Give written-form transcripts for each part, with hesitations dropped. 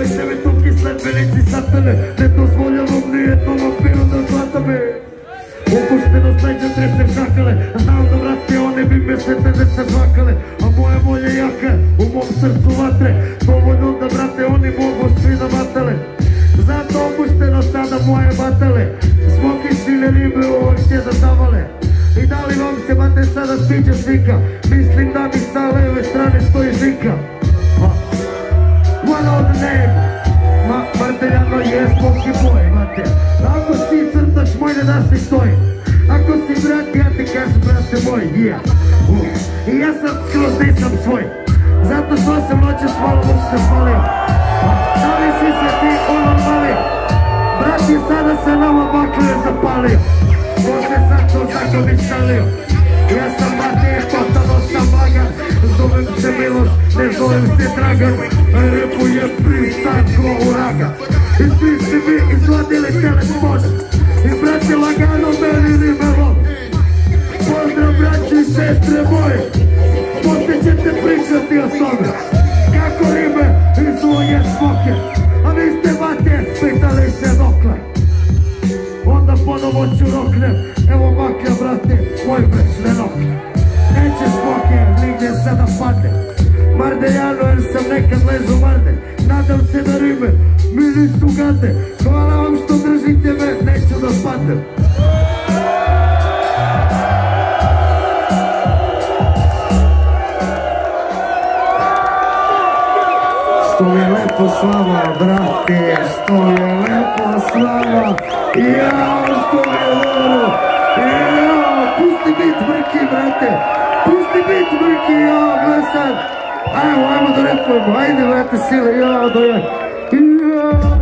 Nemojte mi tuki sledbenici satane, ne dozvoljavam nijednom vampiru da zlata me. Opušteno sleđa tresem šakale, a znam da vrate one bi me sve tedece žvakale. A moja volja jaka, u mom srcu vatre, dovoljno da brate oni mogu svi da vatale. Zato opušteno sada moje batale, smokišine ribe u oči da zavale. I da li vam se bate sada sviđa slika, mislim da mi sa leve strane stoji žika. One of the name, Marteljano je smoky boy, mate. Ako si crtač moj, ne da se stoji. Ako si brat, ja ti kažem brate moj, yeah. I ja sam skroz nisam svoj, zato što sam noćas malo mušta spalio. Da li si se ti ono malio, brat je sada se nama baklje zapalio. Ko se sad to tako bi šalio, ja sam mate, totalno sam lagan. Zovem se Miloš, ne zovem se Dragan, a repu je freestyle ko uragan. I svi ste vi izvadili telefon, i brate lagano meni rime vod. Pozdrav braći i sestre moje, poslije ćete pričati o tome kako rime izvoje smoke. A vi ste vate, pitali se dokle, onda ponovo ću roknem. Evo maklja brate, moj večne nokle. Neće smoke, nigdje sada padne. Mardeljano jer sam nekad lezu marde. Nadam se da rime mi nisu gadne. Hvala vam što držite me, neću da padnem. Što je lepo s vama, brate, što je lepo s vama. Jao, što je dobro. Jao, pusti bit mrki, brate. Pusti bit mrki, jao, gle sad. Ajmo da repujemo, ajde, brate, sile, jao, dojak. Jao.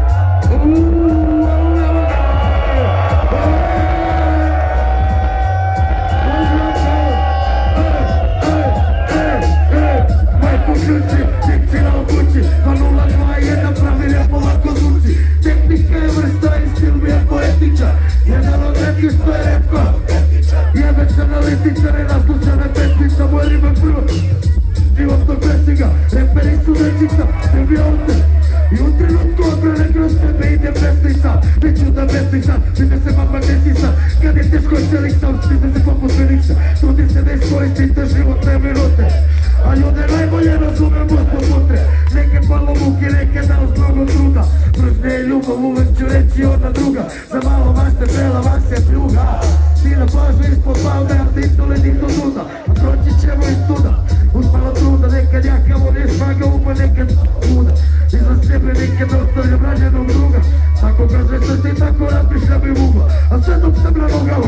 Majko ključi, dikcija u kući, pa 021 pravi lijepo lako zvuči. Tehnika je vrsta i stil mi je poetiča, jedan od retkih što je repko. Jebeć analitičar i naslučana pesmica, moj rime prvo životnog presinga. Reperi su večica, tebi ovdje i u trenutku odbrane kroz tebe ide pesnica. Neću da pesnica, vide se mama desisa. Kad je teško čelik sam, stiže se poput Feniksa. Trudi se da iskoristite životne minute, a ljude najbolje razumemo zbog mutre. Neke palo muke, neke dao s mnogo truda. Mržnje i ljubav uvek ću reći ona druga. Za malo vas te prela, vas je pljuga. Ti na plažu ispod palme, a ti to ledi do nuda. A proći ćemo i tuda, uz malo truda. Nekad jakavo ne šmaga uma, nekad muda. Iza sebe nekad ostavljam rađenog druga. Tako kaže srce i tako razmišljam i ugla. A sve dok sam na nogama,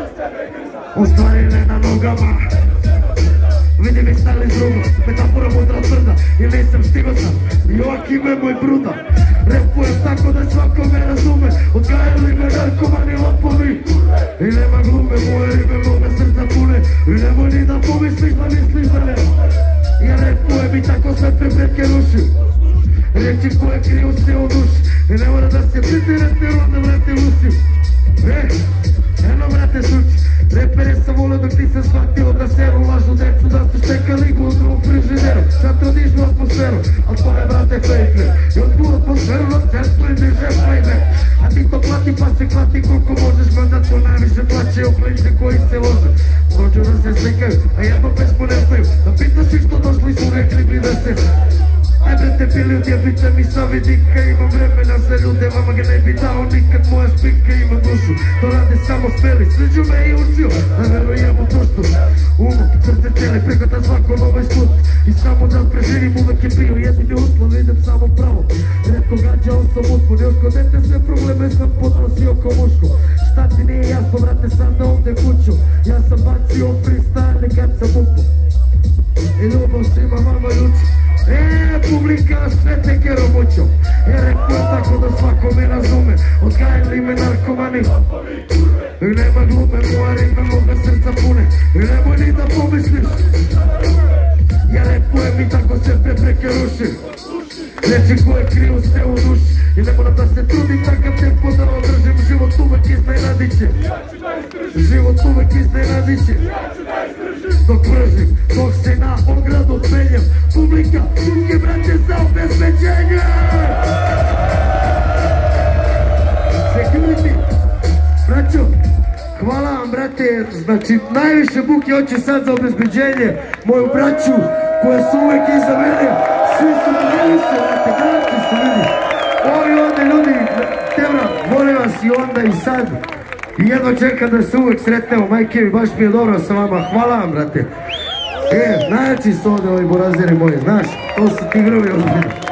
u stvari ne na nogama. Vidim i stali s drugom, metafora mudra tvrda. I nisam stigo sam, Joakim je moj bruda. Repujem tako da svako me razume, odgajali me narkomani lopovi. I nema glume, moje rime moga srca pune. I nemoj ni da pomisliš da misliš da ne. Ja repujem i tako sve prepreke rušim. Riječi koje kriju se u duši. I ne mora da se pritirate, onda vrati lusim. Eno vrate suči. Repere sam volio dok nisam shvatio da se ulažu decu, da su štekali gudru u frižideru. Čatrodižnu atmosferu, al to je brate fake. I od tu atmosferu na centru i diže flame. A ti to plati pa se klati koliko možeš, mada to najviše plaćaju klinci koji se lože. Dođu da se slikaju, a jedno pesmu ne znaju. Da pitaš ih što došli su rekli mi da se... Aj brate bili udjebite mi sa vidika, imam vremena za ljude, vama ga ne bi dao nikad, moja spika ima dušu. To rade samo speli, sređu me i učio, da verujem u duštu. Umo, srce cijeli, prihvatam svako novo iskustvo. I samo da preživim uvek je bio jedini uslov, idem samo pravo. Redko gađao sam uspod, još kod dete sve probleme sam podnosio ko muško. Šta ti nije jasno, vrate sada ovdje kuću, ja sam bacio freestyle kad sam upao. I ljubav svima vama ljuči. Publika sve te kero mućo. Ja repujem tako da svako me razume. Odgajali me narkomani. I nema glume, moja rime moga srca pune. I nemoj ni da pomisliš. Ja repujem i tako se prepreke rušim. Reči koje kriju se u duši. I ne moram da se trudim takav tempo da održim. Život uvek iznenadit će. Život uvek iznenadit će. Dok vržim, dok se na ogradu penjem. Publika, druge braće za obezbeđenje. hvala vam, brate, znači najviše buke hoće sad za obezbeđenje moju braću koja su uvek iza mene, svi su najviše, brate, gledajte se ljudi, ovi ovdje ljudi, Tevra, volim vas i onda i sad, i jedno čekam da se uvek sretnemo, majke mi, baš mi je dobro sa vama, hvala vam, brate. Najjači su ovdje ovi burazeri moji, znaš, to su tigrovi ozbiljni.